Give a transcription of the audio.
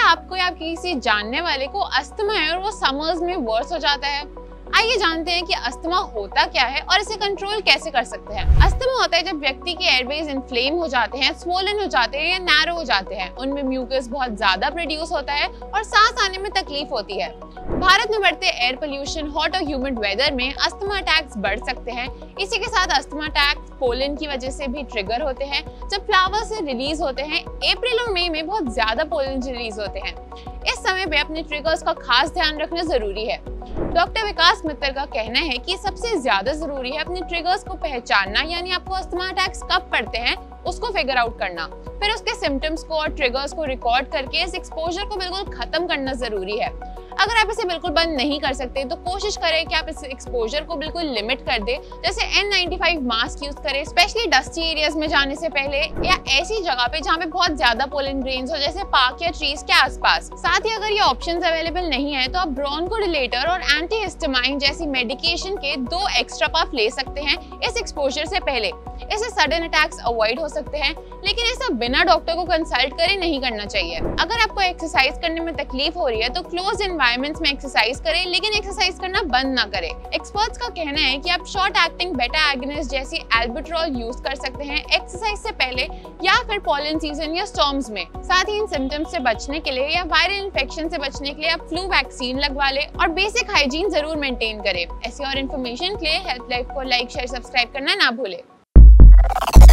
आपको या आपके किसी जानने वाले को अस्थमा है और वो समर्स में वर्स हो जाता है? आइए जानते हैं कि अस्थमा होता क्या है और इसे कंट्रोल कैसे कर सकते हैं। अस्थमा होता है जब व्यक्ति के एयरवेज इन्फ्लेम हो जाते हैं, स्वोलन हो जाते हैं या नैरो हो जाते हैं। उनमें म्यूकस बहुत ज्यादा प्रोड्यूस होता है और सांस आने में तकलीफ होती है। भारत में बढ़ते एयर पोल्यूशन, हॉट और ह्यूमिड वेदर में अस्थमा अटैक्स बढ़ सकते हैं। इसी के साथ अस्थमा अटैक्स पोलन की वजह से भी ट्रिगर होते हैं। जब फ्लावर से रिलीज होते हैं, अप्रैल और मई में बहुत ज्यादा पोलन रिलीज होते हैं। इस समय पे अपने ट्रिगर्स का खास ध्यान रखना जरूरी है। डॉक्टर विकास मित्तर का कहना है कि सबसे ज्यादा जरूरी है अपने ट्रिगर्स को पहचानना, यानी आपको अस्थमा अटैक्स कब पड़ते हैं उसको फिगर आउट करना, फिर उसके सिम्टम्स को और ट्रिगर्स को रिकॉर्ड करके इस एक्सपोजर को बिल्कुल खत्म करना जरूरी है। अगर आप इसे बिल्कुल बंद नहीं कर सकते तो कोशिश करें कि आप इस एक्सपोजर को बिल्कुल लिमिट कर दें, जैसे N95 मास्क यूज करें, स्पेशली डस्टी एरियाज में जाने से पहले या ऐसी जगह पे जहाँ पे बहुत ज्यादा पोलन ग्रेन्स हो, जैसे पार्क या ट्रीज के आसपास। साथ ही अगर ये ऑप्शंस अवेलेबल नहीं है तो आप ब्रोंकोडिलेटर और एंटीहिस्टामाइन जैसी मेडिकेशन के 2 एक्स्ट्रा पफ ले सकते हैं इस एक्सपोजर से पहले। इससे सडन अटैक्स अवॉइड हो सकते हैं, लेकिन ऐसा बिना डॉक्टर को कंसल्ट करे नहीं करना चाहिए। अगर आपको एक्सरसाइज करने में तकलीफ हो रही है तो क्लोज एनवायरनमेंट्स में एक्सरसाइज करें, लेकिन एक्सरसाइज करना बंद ना करें। एक्सपर्ट्स का कहना है कि आप शॉर्ट एक्टिंग बेटा एगोनिस्ट जैसी एल्बुट्रॉल यूज कर सकते हैं एक्सरसाइज से पहले या फिर पॉलन सीजन या स्टॉर्म्स में। साथ ही इन सिम्टम्स से बचने के लिए या वायरल इन्फेक्शन से बचने के लिए आप फ्लू वैक्सीन लगवा लें और बेसिक हाइजीन जरूर मेंटेन करें। ऐसी और इन्फॉर्मेशन के लिए हेल्थ लाइफ को लाइक, शेयर, सब्सक्राइब करना ना भूलें।